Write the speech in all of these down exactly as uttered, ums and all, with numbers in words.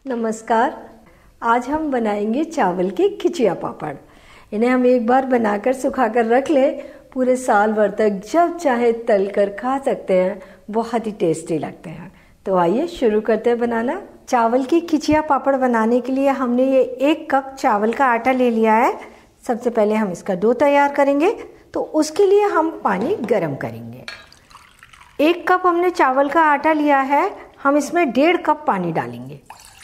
नमस्कार। आज हम बनाएंगे चावल के खिचिया पापड़। इन्हें हम एक बार बनाकर सुखाकर रख लें, पूरे साल भर तक जब चाहे तल कर खा सकते हैं। बहुत ही टेस्टी लगते हैं। तो आइए शुरू करते हैं बनाना। चावल की खिचिया पापड़ बनाने के लिए हमने ये एक कप चावल का आटा ले लिया है। सबसे पहले हम इसका डो तैयार करेंगे, तो उसके लिए हम पानी गर्म करेंगे। एक कप हमने चावल का आटा लिया है, हम इसमें डेढ़ कप पानी डालेंगे।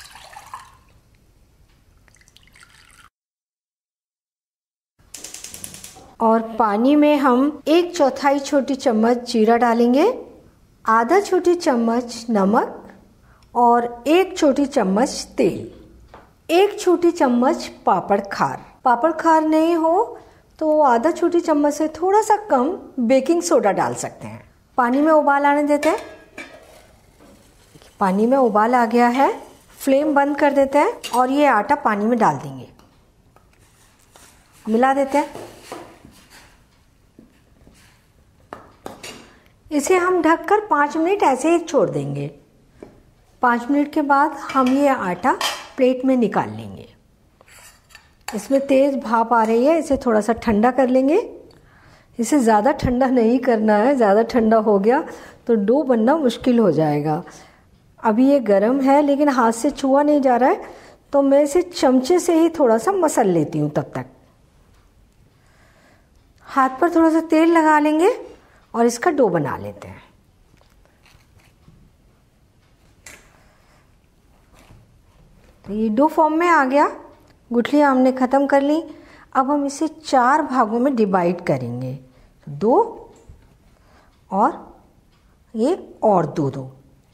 और पानी में हम एक चौथाई छोटी चम्मच जीरा डालेंगे, आधा छोटी चम्मच नमक और एक छोटी चम्मच तेल, एक छोटी चम्मच पापड़ खार। पापड़ खार नहीं हो तो आधा छोटी चम्मच से थोड़ा सा कम बेकिंग सोडा डाल सकते हैं। पानी में उबाल आने देते हैं। पानी में उबाल आ गया है, फ्लेम बंद कर देते हैं और ये आटा पानी में डाल देंगे, मिला देते हैं। इसे हम ढककर पाँच मिनट ऐसे ही छोड़ देंगे। पाँच मिनट के बाद हम ये आटा प्लेट में निकाल लेंगे। इसमें तेज़ भाप आ रही है, इसे थोड़ा सा ठंडा कर लेंगे। इसे ज़्यादा ठंडा नहीं करना है, ज़्यादा ठंडा हो गया तो डो बनना मुश्किल हो जाएगा। अभी ये गर्म है लेकिन हाथ से छुआ नहीं जा रहा है, तो मैं इसे चमचे से ही थोड़ा सा मसल लेती हूँ। तब तक हाथ पर थोड़ा सा तेल लगा लेंगे और इसका डो बना लेते हैं। तो ये डो फॉर्म में आ गया। गुठलियाँ हमने ख़त्म कर ली। अब हम इसे चार भागों में डिवाइड करेंगे, दो और ये और दो दो,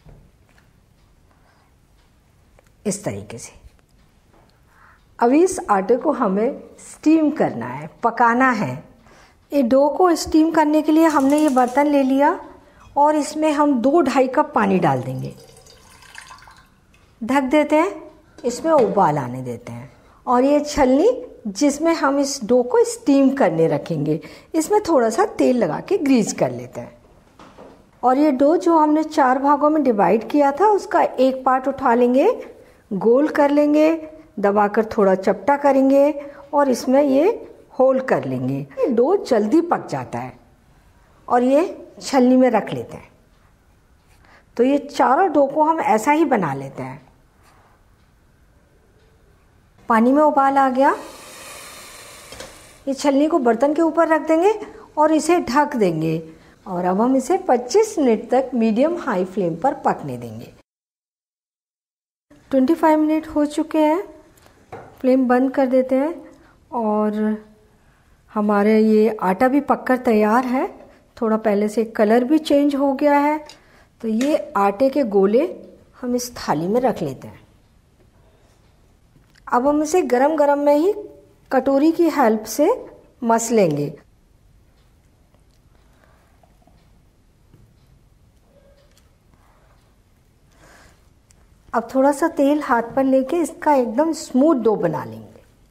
इस तरीके से। अभी इस आटे को हमें स्टीम करना है, पकाना है। ये डो को स्टीम करने के लिए हमने ये बर्तन ले लिया और इसमें हम दो ढाई कप पानी डाल देंगे। ढक देते हैं, इसमें उबाल आने देते हैं। और ये छलनी जिसमें हम इस डो को स्टीम करने रखेंगे, इसमें थोड़ा सा तेल लगा के ग्रीस कर लेते हैं। और ये डो जो हमने चार भागों में डिवाइड किया था, उसका एक पार्ट उठा लेंगे, गोल कर लेंगे, दबाकर थोड़ा चपटा करेंगे और इसमें ये होल कर लेंगे। ये डो जल्दी पक जाता है और ये छलनी में रख लेते हैं। तो ये चारों डो को हम ऐसा ही बना लेते हैं। पानी में उबाल आ गया, ये छलनी को बर्तन के ऊपर रख देंगे और इसे ढक देंगे। और अब हम इसे पच्चीस मिनट तक मीडियम हाई फ्लेम पर पकने देंगे। पच्चीस मिनट हो चुके हैं, फ्लेम बंद कर देते हैं और हमारे ये आटा भी पककर तैयार है। थोड़ा पहले से कलर भी चेंज हो गया है। तो ये आटे के गोले हम इस थाली में रख लेते हैं। अब हम इसे गरम गरम में ही कटोरी की हेल्प से मस लेंगे। अब थोड़ा सा तेल हाथ पर लेके इसका एकदम स्मूथ डो बना लेंगे।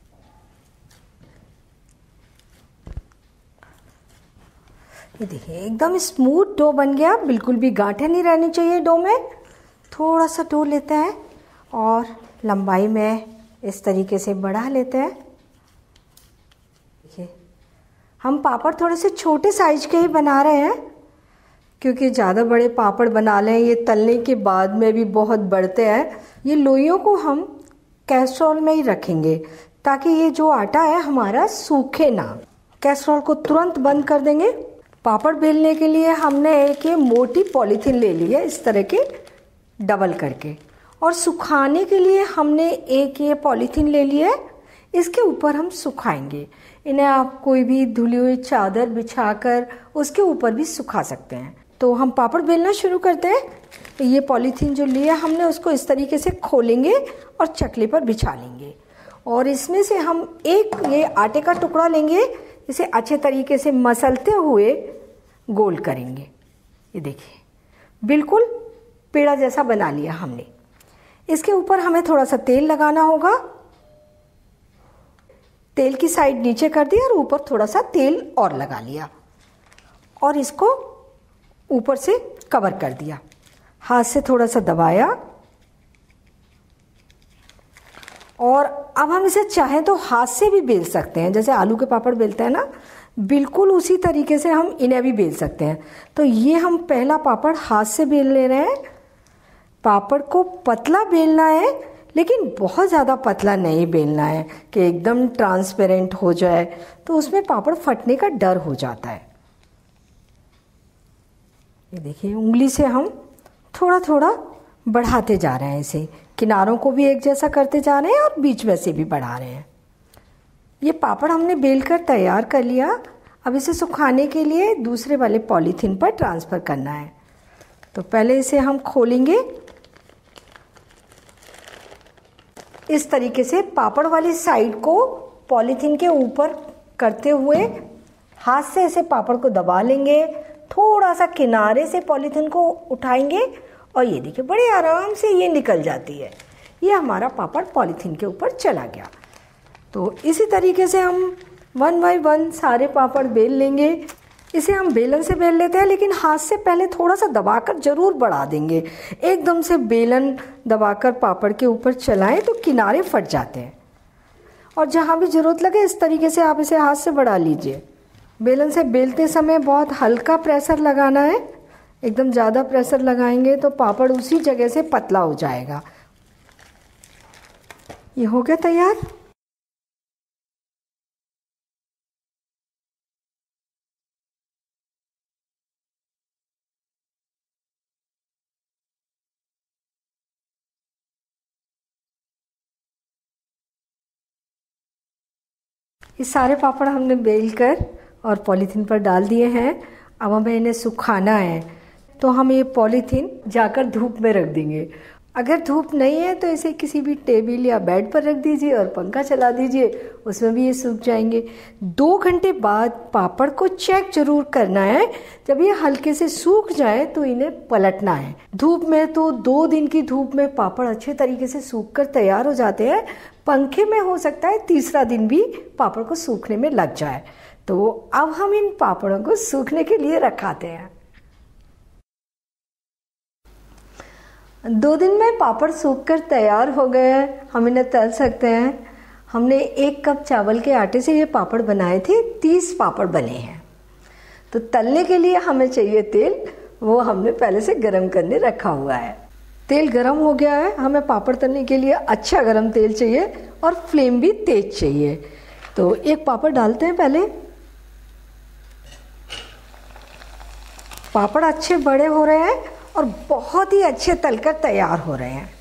ये देखिए एकदम स्मूथ डो बन गया, बिल्कुल भी गांठें नहीं रहनी चाहिए डो में। थोड़ा सा डो लेते हैं और लंबाई में इस तरीके से बढ़ा लेते हैं। देखिए हम पापड़ थोड़े से छोटे साइज के ही बना रहे हैं, क्योंकि ज़्यादा बड़े पापड़ बना लें ये तलने के बाद में भी बहुत बढ़ते हैं। ये लोइयों को हम कैसरोल में ही रखेंगे ताकि ये जो आटा है हमारा सूखे ना। कैसरोल को तुरंत बंद कर देंगे। पापड़ बेलने के लिए हमने एक ये मोटी पॉलीथीन ले ली है, इस तरह के डबल करके। और सुखाने के लिए हमने एक ये पॉलीथीन ले ली है, इसके ऊपर हम सुखाएंगे। इन्हें आप कोई भी धुली हुई चादर बिछाकर उसके ऊपर भी सुखा सकते हैं। तो हम पापड़ बेलना शुरू करते हैं। तो ये पॉलीथीन जो लिया हमने उसको इस तरीके से खोलेंगे और चकले पर बिछा लेंगे। और इसमें से हम एक ये आटे का टुकड़ा लेंगे, इसे अच्छे तरीके से मसलते हुए गोल करेंगे। ये देखिए बिल्कुल पेड़ा जैसा बना लिया हमने। इसके ऊपर हमें थोड़ा सा तेल लगाना होगा। तेल की साइड नीचे कर दी और ऊपर थोड़ा सा तेल और लगा लिया और इसको ऊपर से कवर कर दिया। हाथ से थोड़ा सा दबाया और अब हम इसे चाहें तो हाथ से भी बेल सकते हैं, जैसे आलू के पापड़ बेलते हैं ना, बिल्कुल उसी तरीके से हम इन्हें भी बेल सकते हैं। तो ये हम पहला पापड़ हाथ से बेल ले रहे हैं। पापड़ को पतला बेलना है, लेकिन बहुत ज़्यादा पतला नहीं बेलना है कि एकदम ट्रांसपेरेंट हो जाए, तो उसमें पापड़ फटने का डर हो जाता है। ये देखिए, उंगली से हम थोड़ा थोड़ा बढ़ाते जा रहे हैं इसे, किनारों को भी एक जैसा करते जा रहे हैं और बीच में से भी बढ़ा रहे हैं। ये पापड़ हमने बेलकर तैयार कर लिया। अब इसे सुखाने के लिए दूसरे वाले पॉलीथीन पर ट्रांसफ़र करना है। तो पहले इसे हम खोलेंगे। इस तरीके से पापड़ वाली साइड को पॉलीथीन के ऊपर करते हुए हाथ से इसे पापड़ को दबा लेंगे। थोड़ा सा किनारे से पॉलीथीन को उठाएंगे और ये देखिए बड़े आराम से ये निकल जाती है। ये हमारा पापड़ पॉलीथीन के ऊपर चला गया। तो इसी तरीके से हम वन बाय वन सारे पापड़ बेल लेंगे। इसे हम बेलन से बेल लेते हैं, लेकिन हाथ से पहले थोड़ा सा दबाकर ज़रूर बढ़ा देंगे। एकदम से बेलन दबाकर पापड़ के ऊपर चलाएं तो किनारे फट जाते हैं। और जहाँ भी ज़रूरत लगे इस तरीके से आप इसे हाथ से बढ़ा लीजिए। बेलन से बेलते समय बहुत हल्का प्रेशर लगाना है। एकदम ज़्यादा प्रेशर लगाएंगे तो पापड़ उसी जगह से पतला हो जाएगा। ये हो गया तैयार। ये सारे पापड़ हमने बेल कर और पॉलीथीन पर डाल दिए हैं। अब हमें इन्हें सुखाना है, तो हम ये पॉलीथीन जाकर धूप में रख देंगे। अगर धूप नहीं है तो इसे किसी भी टेबल या बेड पर रख दीजिए और पंखा चला दीजिए, उसमें भी ये सूख जाएंगे। दो घंटे बाद पापड़ को चेक जरूर करना है। जब ये हल्के से सूख जाए तो इन्हें पलटना है। धूप में तो दो दिन की धूप में पापड़ अच्छे तरीके से सूख कर तैयार हो जाते हैं। पंखे में हो सकता है तीसरा दिन भी पापड़ को सूखने में लग जाए। तो अब हम इन पापड़ों को सूखने के लिए रखाते हैं। दो दिन में पापड़ सूखकर तैयार हो गए हैं। हम इन्हें तल सकते हैं। हमने एक कप चावल के आटे से ये पापड़ बनाए थे। तीस पापड़ बने हैं। तो तलने के लिए हमें चाहिए तेल, वो हमने पहले से गरम करने रखा हुआ है। तेल गरम हो गया है। हमें पापड़ तलने के लिए अच्छा गरम तेल चाहिए और फ्लेम भी तेज चाहिए। तो एक पापड़ डालते हैं पहले। पापड़ अच्छे बड़े हो रहे हैं और बहुत ही अच्छे तलकर तैयार हो रहे हैं।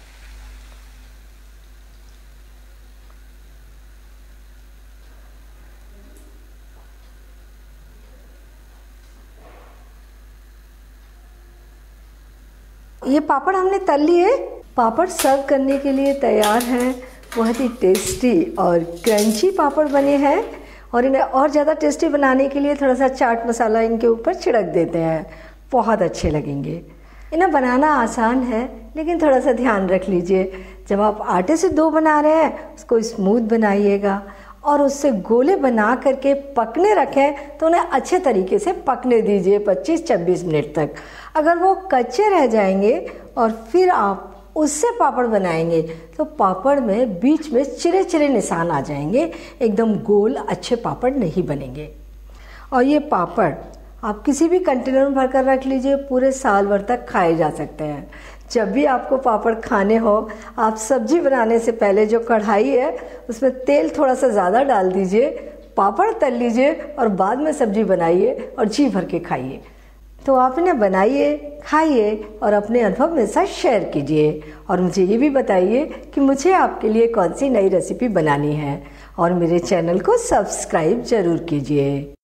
ये पापड़ हमने तल लिए। पापड़ सर्व करने के लिए तैयार हैं। बहुत ही टेस्टी और क्रंची पापड़ बने हैं। और इन्हें और ज़्यादा टेस्टी बनाने के लिए थोड़ा सा चाट मसाला इनके ऊपर छिड़क देते हैं, बहुत अच्छे लगेंगे। इन्हें बनाना आसान है, लेकिन थोड़ा सा ध्यान रख लीजिए। जब आप आटे से डो बना रहे हैं उसको स्मूथ बनाइएगा और उससे गोले बना करके पकने रखें तो उन्हें अच्छे तरीके से पकने दीजिए पच्चीस छब्बीस मिनट तक। अगर वो कच्चे रह जाएंगे और फिर आप उससे पापड़ बनाएंगे तो पापड़ में बीच में चिरे चिरे निशान आ जाएंगे, एकदम गोल अच्छे पापड़ नहीं बनेंगे। और ये पापड़ आप किसी भी कंटेनर में भरकर रख लीजिए, पूरे साल भर तक खाए जा सकते हैं। जब भी आपको पापड़ खाने हो, आप सब्जी बनाने से पहले जो कढ़ाई है उसमें तेल थोड़ा सा ज़्यादा डाल दीजिए, पापड़ तल लीजिए और बाद में सब्जी बनाइए और जी भर के खाइए। तो आप इन्हें बनाइए, खाइए और अपने अनुभव मेरे साथ शेयर कीजिए। और मुझे ये भी बताइए कि मुझे आपके लिए कौन सी नई रेसिपी बनानी है। और मेरे चैनल को सब्सक्राइब जरूर कीजिए।